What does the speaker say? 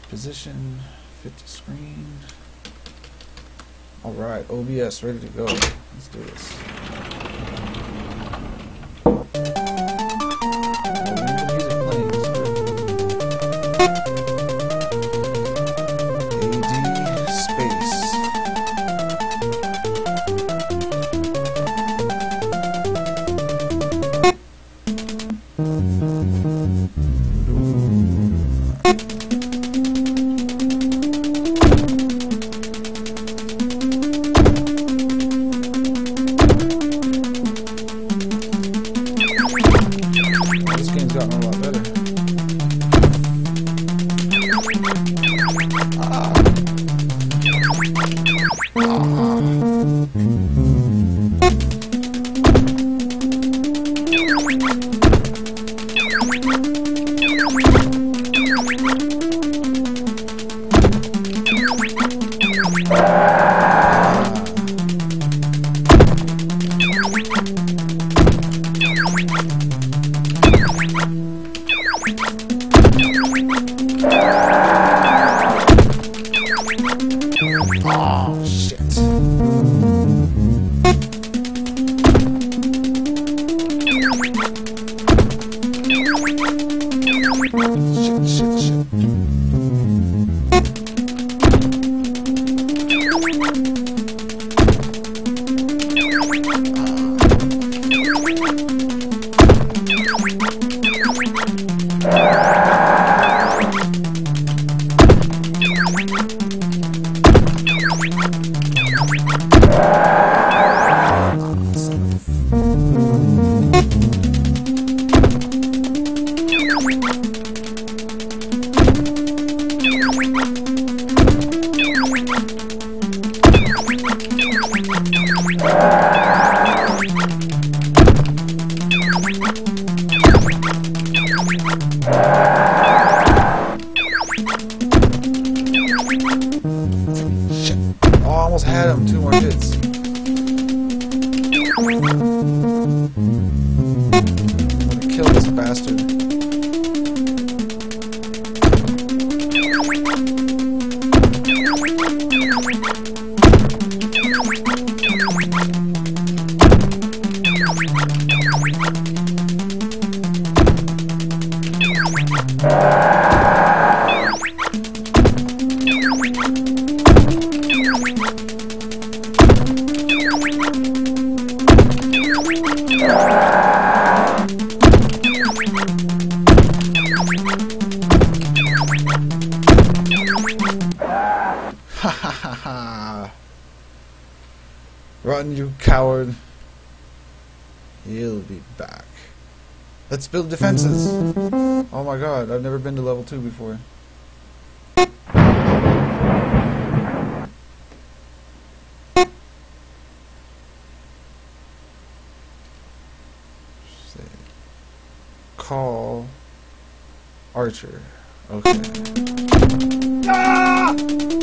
Position, fit to screen. Alright, OBS ready to go. Let's do this. Oh, shit. Almost had him. 2 more hits. Kill this bastard. Ha ha ha ha. Run, you coward. He'll be back. Let's build defenses. Oh my god, I've never been to level 2 before. Call Archer. Okay. Ah!